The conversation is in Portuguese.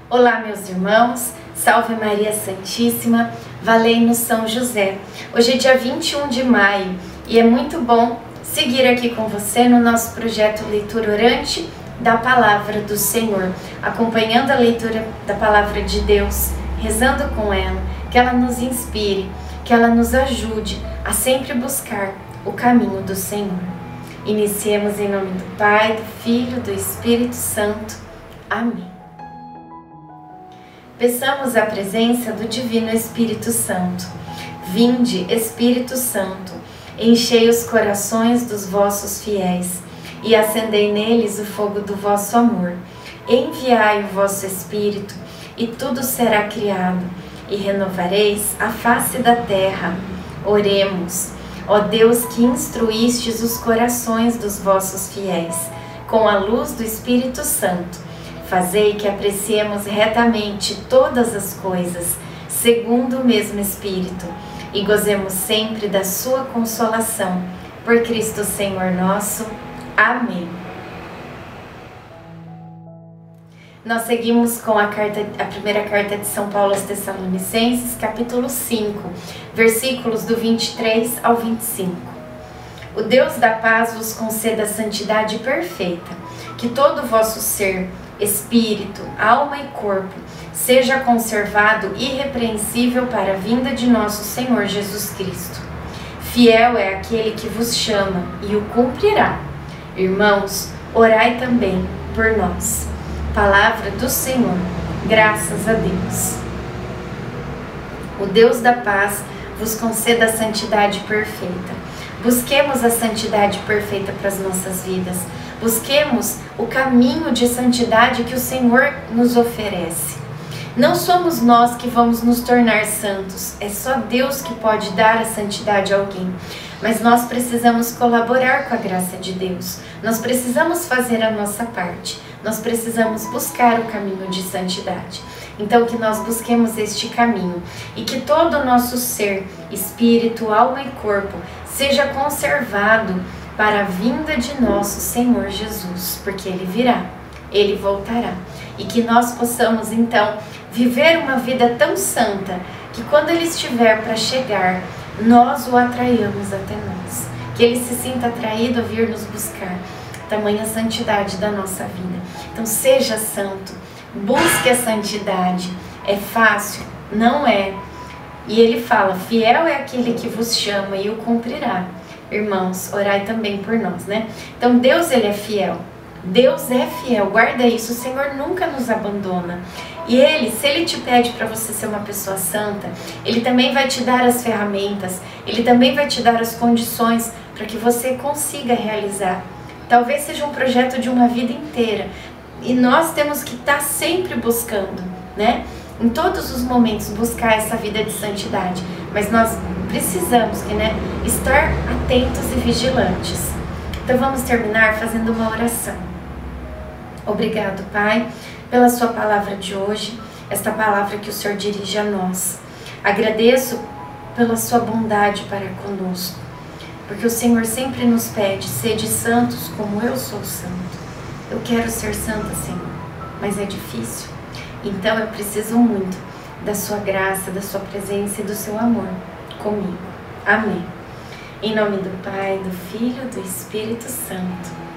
Olá, meus irmãos, salve Maria Santíssima, valei-nos São José. Hoje é dia 21 de maio e é muito bom seguir aqui com você no nosso projeto Leitura Orante da Palavra do Senhor, acompanhando a leitura da Palavra de Deus, rezando com ela, que ela nos inspire, que ela nos ajude a sempre buscar o caminho do Senhor. Iniciemos em nome do Pai, do Filho, do Espírito Santo. Amém. Peçamos a presença do Divino Espírito Santo. Vinde, Espírito Santo, enchei os corações dos vossos fiéis e acendei neles o fogo do vosso amor. Enviai o vosso Espírito e tudo será criado e renovareis a face da terra. Oremos. Ó Deus, que instruístes os corações dos vossos fiéis com a luz do Espírito Santo, fazei que apreciemos retamente todas as coisas, segundo o mesmo Espírito, e gozemos sempre da sua consolação. Por Cristo Senhor nosso. Amém. Nós seguimos com a primeira carta de São Paulo aos Tessalonicenses, capítulo 5, versículos do 23 ao 25. O Deus da paz vos conceda a santidade perfeita, que todo o vosso ser, espírito, alma e corpo seja conservado irrepreensível para a vinda de nosso Senhor Jesus Cristo. Fiel é aquele que vos chama e o cumprirá. Irmãos, orai também por nós. Palavra do Senhor. Graças a Deus. O Deus da paz vos conceda a santidade perfeita. Busquemos a santidade perfeita para as nossas vidas. Busquemos o caminho de santidade que o Senhor nos oferece. Não somos nós que vamos nos tornar santos, é só Deus que pode dar a santidade a alguém. Mas nós precisamos colaborar com a graça de Deus, nós precisamos fazer a nossa parte, nós precisamos buscar o caminho de santidade. Então que nós busquemos este caminho e que todo o nosso ser, espírito, alma e corpo seja conservado para a vinda de nosso Senhor Jesus, porque Ele virá, Ele voltará. E que nós possamos então viver uma vida tão santa que quando Ele estiver para chegar, nós o atraiamos até nós. Que Ele se sinta atraído a vir nos buscar, tamanha santidade da nossa vida. Então seja santo, busque a santidade. É fácil? Não é. E Ele fala, fiel é aquele que vos chama e o cumprirá. Irmãos, orai também por nós, né? Então Deus, Ele é fiel. Deus é fiel, guarda isso, o Senhor nunca nos abandona. E Ele, se Ele te pede para você ser uma pessoa santa, Ele também vai te dar as ferramentas, Ele também vai te dar as condições para que você consiga realizar. Talvez seja um projeto de uma vida inteira. E nós temos que estar sempre buscando, né? Em todos os momentos buscar essa vida de santidade. Mas nós precisamos estar atentos e vigilantes. Então vamos terminar fazendo uma oração. Obrigado, Pai, pela sua palavra de hoje, esta palavra que o Senhor dirige a nós. Agradeço pela sua bondade para conosco, porque o Senhor sempre nos pede, sede santos como eu sou santo. Eu quero ser santa, Senhor, mas é difícil. Então eu preciso muito da sua graça, da sua presença e do seu amor comigo. Amém. Em nome do Pai, do Filho e do Espírito Santo.